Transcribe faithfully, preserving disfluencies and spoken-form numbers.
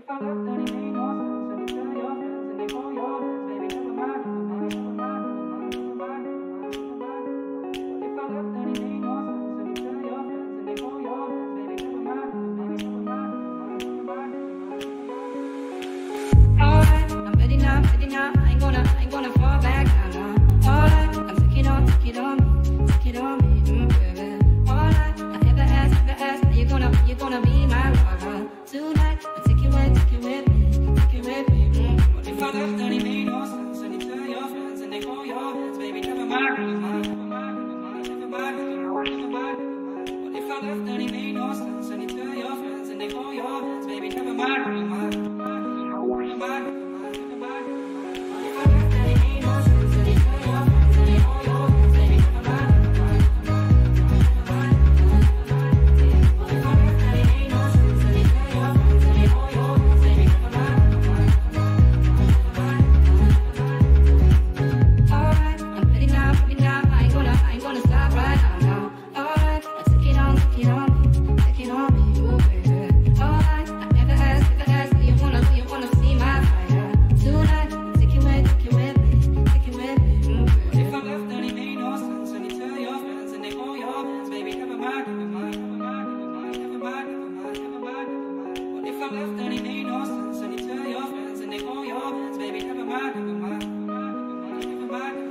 if I left, then it made no sense. And you tell your friends and they call your friends, baby, never mind, never mind, never mind, never mind, never mind, never mind. What if I left, then it made no sense. And you tell your friends and they call your friends, baby, never mind, never mind, never mind, never mind, never mind. Alright, I'm ready now, ready now. I ain't gonna, I ain't gonna fall back down now. Alright, I'm taking on, take it on me, take it on me, mm, baby. Alright, I ever ask, ever ask, are you gonna, you gonna be my lover tonight? I take you with, take you with me, take you with me. Mm. What if I left and it made no sense? And you tell your friends and they call your friends, baby, never mind, never mind, never mind, never mind, never mind, never mind, never mind. What if I left and it made no sense? And you tell your friends and they call your friends, baby, never mind, never mind, never mind, never mind, never mind, never mind. What if I left and it made no sense? And you tell your friends and they call your friends, baby, never mind, never mind, never mind, never mind. What if I left and it made no sense? And you tell your friends and they call your friends, baby, never mind, never mind, never mind, never mind. Alright, I'm ready now, ready now. I ain't gonna, I ain't gonna stop right now, now. Alright, I take it on, take it on me, take it on me, ooh, baby. Alright, I never ask, never ask, do you wanna, do you wanna see my fire tonight? Take it with, take it with me, take it with me, ooh, baby. What if I left and it made no sense? And you tell your friends and they call your friends, baby, never mind, never mind, never mind, never mind, never mind, never mind, never mind, never mind. What if I left and it made no sense? And you tell your friends and they call your friends, baby, never mind, never mind, never mind, never mind, never mind.